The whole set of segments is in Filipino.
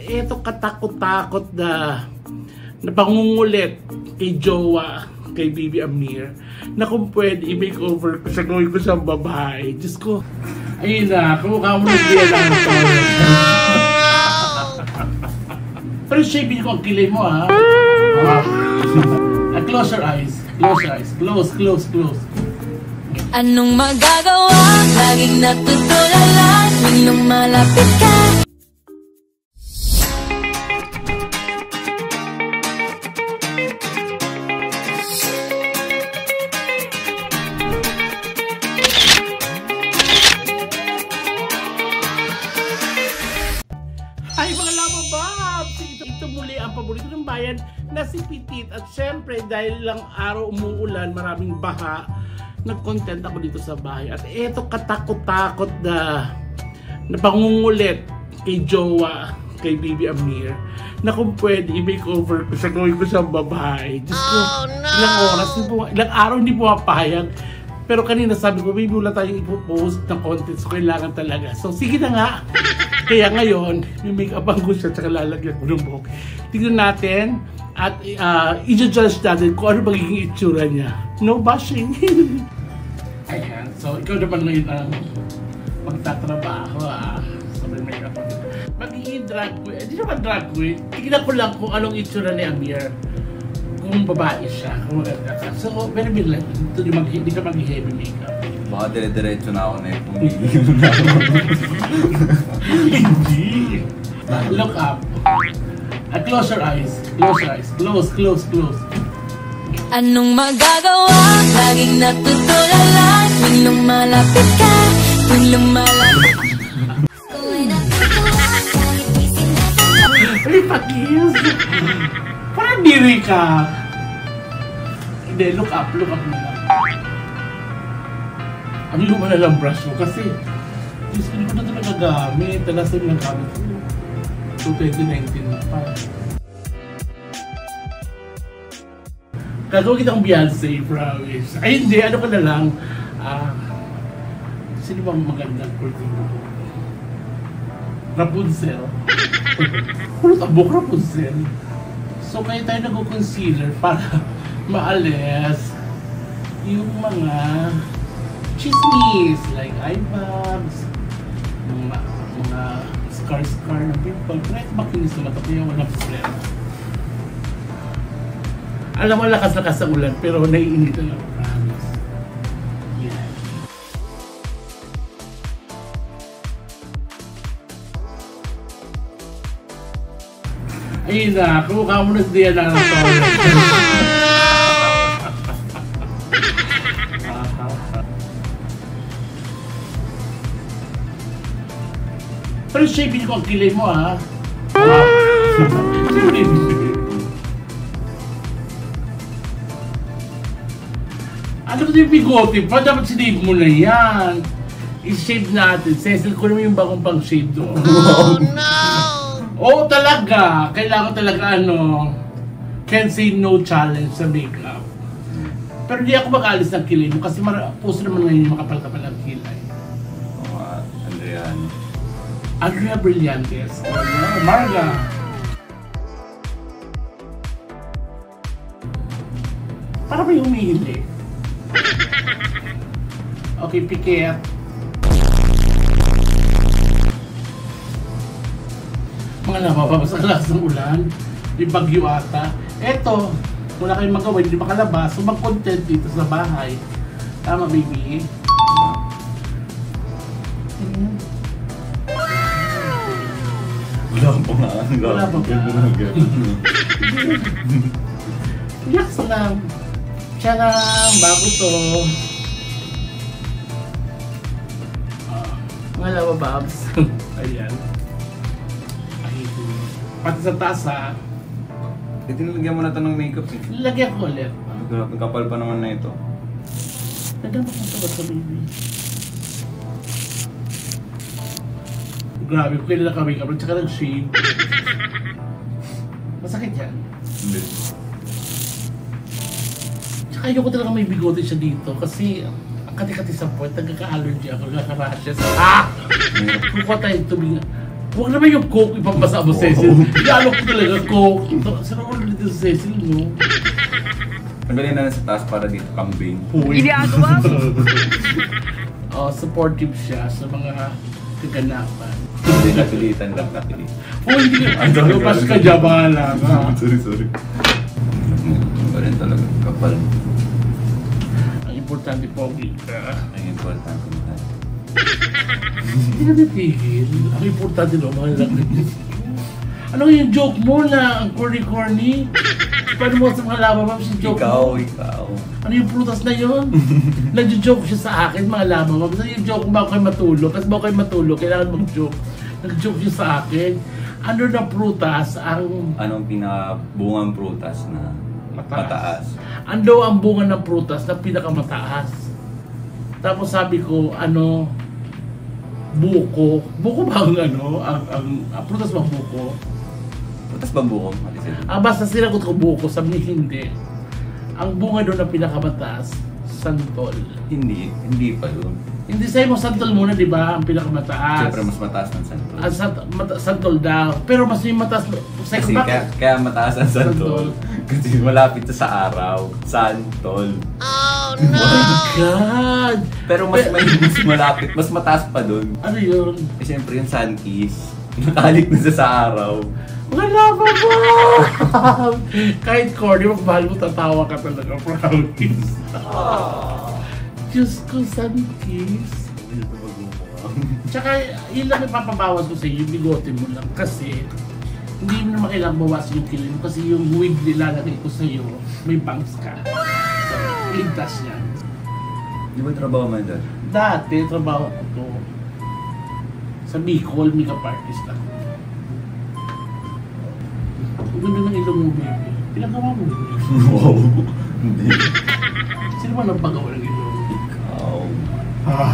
Ito katakot-takot na pangungulit kay Jowa, kay Bibi Amir, na kung pwede i-makeover ko siya, gawin ko siyang babae. Diyos ko, ayun na, kumukha mo na diyan ang toilet. Pero shaping ko ang kilay mo, ha? Close your eyes. Close your eyes. Close. Anong magagawa? Laging natutulala tuwing lumalapit ka. Hi mga Lamababs! Ito muli ang paborito ng bayan na si Petit. At syempre dahil lang araw umuulan, maraming baha, nag-content ako dito sa bahay. At ito katakot-takot na pangungulit kay Jowa, kay Bibi Amir, na kung pwede i-makeover ko siya, gawin ko siyang babae. Diyos ko, ilang oras, ilang araw hindi pumapayag. Pero kanina sabi ko, maybe wala tayong ipopost ng content, so kailangan talaga. So sige na nga. Kaya ngayon, may make-upan ko siya, tsaka lalagyan ko ng buhok. Tignan natin at i-judge natin kung ano magiging itsura niya. No bashing. Ayan, so ikaw naman ngayon ang magtatrabaho sa may make-up. Magiging drag queen, hindi naman drag queen. Tignan ko lang kung anong itsura ni Amir. Kung babae siya, kung maganda ka. So, very lang, hindi ka mag-heavy makeup. Baka dire-diretso na ako na yung Hindi. Look up. Close your eyes. Close. Anong magagawa? Laging natutulala tuwing lumalapit ka. Tuwing lumalapit. Ay, pakis. Parang diri ka. Hindi, look up na lang. Ano yung na lang brush mo? Kasi, hindi ko na ito nagagamit. Talasan yung gamit ko. So, 2019 na pa. Gagawin kita ang Beyonce, promise. Ay, hindi. Ano ka na lang? Sino bang magandang kurting mo? Rapunzel. Pulot ang buhok, Rapunzel. So, kaya tayo nag-concealer para maalis yung mga chismis, like eye bags, mga scar na pimple. Kahit makinis naman ito, kaya walang problema. Alam mo, lakas-lakas ang ulan, pero naiinit na lang, promise. Yeah. Ayun na, kumukha mo na diyan ang toilet. Pero shaping ko ang kilay mo, ha? Ano ba yung bigote pa? Dapat sinave mo na yan. I-shave natin. Cecil ko naman yung bagong pang shave doon. Oh no! Oo talaga. Kailangan talaga can't say no challenge sa makeup. Pero hindi ako mag-alis ng kilay mo kasi puso naman ngayon yung makapal-kapal ang kilay. Andrea Brillantes. Marga. Para ba yung humihili? Okay, Piquet. Mga nabababas sa lakas ng ulan. Yung bagyo ata. Eto, wala kayong magawa, hindi makalabas. So mag-content dito sa bahay. Tama, baby? Wala pa nga. Relax lang. Tiyarang, bago to. Mga Lamababs. Ayan. Pati sa taas, ha? Tinalagyan mo na ito ng makeup eh. Lagyan ko ulit. Kapal pa naman na ito. Lagyan mo kung sa baby. Grabe, kung kailan naka-makeup at saka nag-shave. Masakit yan. Hindi. Tsaka ayoko talaga may bigote siya dito kasi ang kati-kati sa puwet, nagkaka-allergy ako, nagkaka-rashes. Kukuha tayo tubig. Huwag naman yung Coke, ipapasa mo, Cecil. Ialok ko talaga Coke. Sarap ko dito sa Cecil, no? Tanggalin na sa taas para dito kambing. Ginagawa mo? Supportive siya sa mga kaganapan. Hindi, napilitan lang, napilitan. Hindi ka. Lupas ka dyan, bahala ka. Sorry. Ba rin talaga, kapal. Ang importante, pogi ka. Ang importante mo tayo. Hindi na natigil. Ang importante no, mga lang. Ano yung joke mo na ang corny-corny? Paano mo sa mga lamamam si joke mo? Ikaw. Ano yung prutas na yun? Nag-joke siya sa akin, mga lamamam. Kasi yung joke bago kayo matulog. Kasi bago kayo matulog, kailangan mag-joke. Nag-joke siya sa akin. Ano na prutas ang... Anong pinakabungang prutas na mataas? Ando ang bunga ng prutas na pinakamataas. Tapos sabi ko, buko. Buko ba ang ang prutas ba buko? Prutas ba buko? Basta sinagot ko buko, sabi niya hindi. Ang bunga doon na pinakamataas, santol. Hindi pa yun. Hindi sa'yo mo santol muna, di ba? Ang pinakamataas. Siyempre mas mataas ng santol. Santol daw. Pero mas yung mataas, Kasi kaya mataas ang santol. Kasi malapit sa araw. Santol. Oh Oh my God! Pero mas malapit, mas mataas pa dun. Ano yun? Eh siyempre yung sun kiss. Nakalik na sa araw. Wala pa po! Kahit corny, mahal mo, tatawa ka talaga. Promise. Diyos ko, sun kiss. Tsaka, yun lang ipapabawas ko sa iyo, yung bigote mo lang. Kasi, hindi mo naman kailangang bawasan yung kilin. Kasi yung wig nilalagay ko sa iyo, may bangs ka. So, ligtas yan. Di ba trabaho man dyan? Dati, trabaho ko to. Sa Bicol, makeup artist ako. Ang ganda ng ilong mo, baby. Pinagawa mo, baby. Wow. Hindi. Sino ba nagpagawa ng ilong? Ikaw. Ha?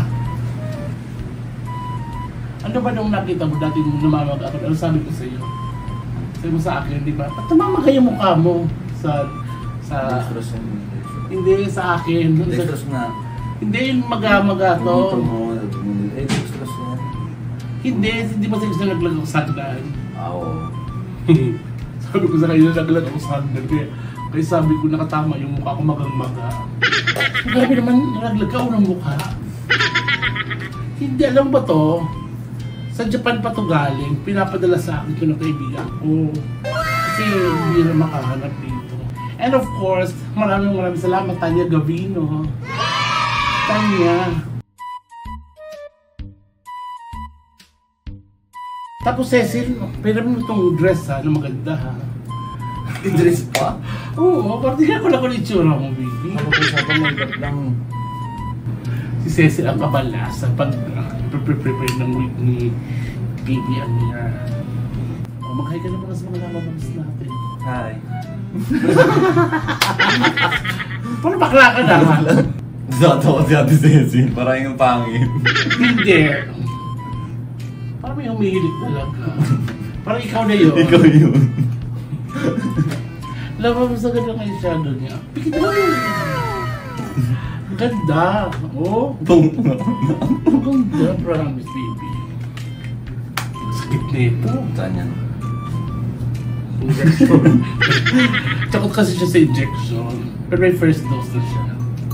Ano ba nung nakita mo dati nung namamag ako? Ano sabi ko sa iyo? Sabi mo sa akin, di ba? Ba't tumamag yung mukha mo sa... Dextrose yan. Hindi, sa akin. Dextrose nga. Hindi, yung maga-maga to. Dito mo. Dextrose yan. Hindi ba sa gusto naglag ako sagdan? Oo. Sabi ko sa kanya, naglag ako sagdan. Kaya sabi ko, nakatama yung mukha ko magang-maga. Grabe naman, naglag ako ng mukha. Hindi, alam ba to? Sa Japan pa to galing, pinapadala sa akin ito ng kaibigan ko. Kasi hindi na makahanap dito. And of course, maraming salamat, Tanya Gavino. Tanya. Tapos Cecil, pwede mo itong dress ha, na maganda ha. Dress pa? Oo, parang ko na ko itsura mo, baby. Kapag-usapan mo lang. Si Cecil ang kabala sa pag-prepare ng week ni BBM niya. O, mag-hi ka na muna sa mga lamababas natin. Hi. Parang bakla ka na. Zato ko si Ate Cecil, parang yung pangin. Hindi. Parang may humihilig talaga. Parang ikaw na yun. Ikaw yun. Lamabas na ganda ng shadow niya. Pikit na yun. Ganda. Oh. Ganda, promise, baby. Sakit na ito. Saan yan? Injection. Takot kasi siya sa injection. Pero may first dose na siya.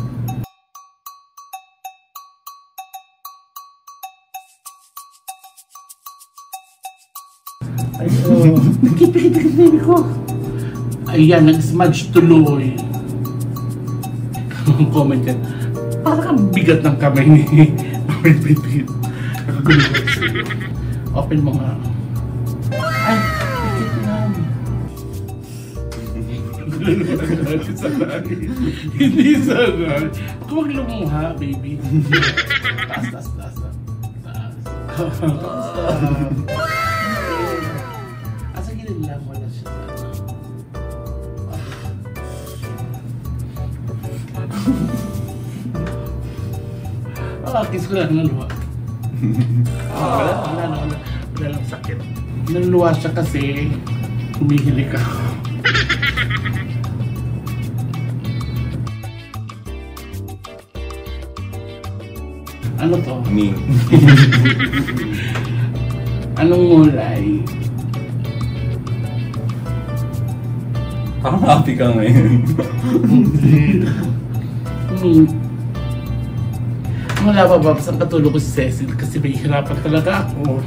Ay, pikit, baby ko. Ayan, nag-smudge tuloy. Comment yan. Parang ang bigat ng kamay ni Pipit. Nakagulat sa'yo. Open mo nga. Ay, pikit lang. Hindi sanay. Huwag lumuha, baby. Taas. Asa gilid lang, wala siya. Kiss ko lang naluwa. Wala lang sakit. Naluwa siya kasi humihilik ako. Ano to? Me. Anong mulay? Parang happy ka ngayon. Wala pa ba? Saan katulog ko si Cecil? Kasi may hirapan talaga ako.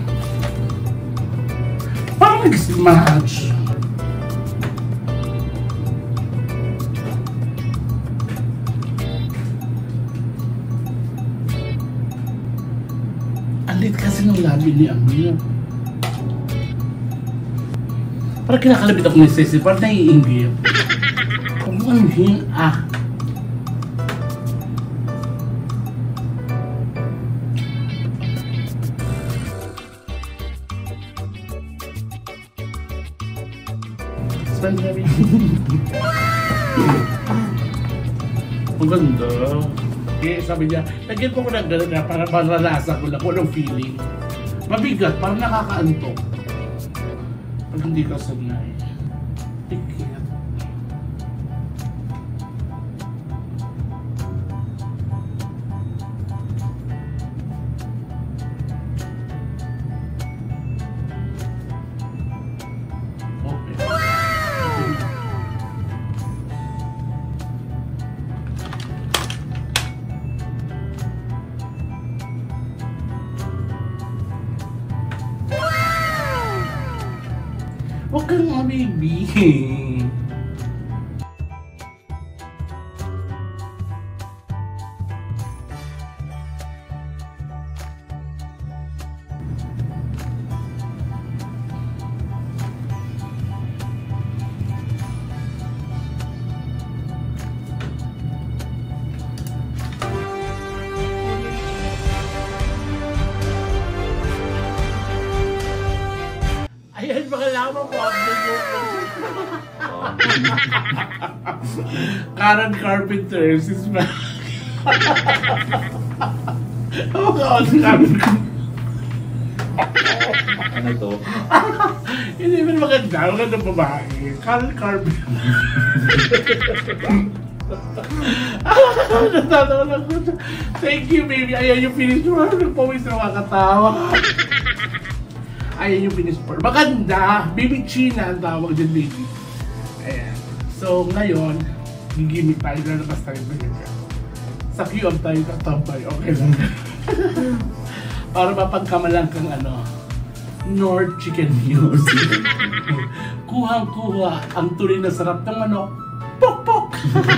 Parang nag-smash. Alit kasi ng labi ni Amir. Parang kinakalabit ako ni Cecil. Parang naiinggit. Kung ang Spend ang ganda. Okay, sabi niya, lagyan ko ng gano'n na para malalasan ko lang kung anong feeling. Mabigat, parang nakakaantok. Pag hindi ka sanay. Tikit. Huwag kang baby. Ayan, baka lamang po ang Karen Carpenters is back. Oh God, Ano to? hindi mo maganda. Magandang babae. Karen Carpenters. Natatawa lang ko. Thank you, baby. Ayan yung finish mo. Nagpawis na makakatawa. Ayan yung finish for. Maganda. Baby China ang tawag dyan, baby. Ayan. So, ngayon, gigimik tayo. Lalabas tayo ba yan? Sa QM tayo tatambay. Okay lang. Para mapagkamalang kang North Chicken News. Kuhang-kuha ang tuloy na sarap ng pok-pok!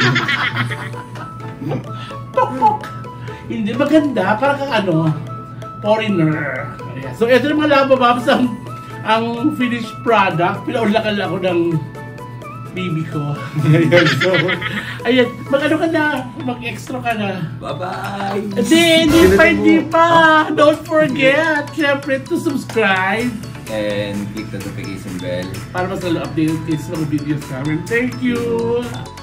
Pok-pok! Hindi maganda. Para kang foreigner. Ayan. So, ito yung mga labababs ang finished product. Pinaulakan lang ako ng baby ko. Ayan. So, ayan. Mag-ano ka na? Mag-extra ka na. Bye-bye! Hindi pa! Don't forget, syempre, to subscribe. And click the notification bell. Para mas lalo update sa mga videos namin. Thank you!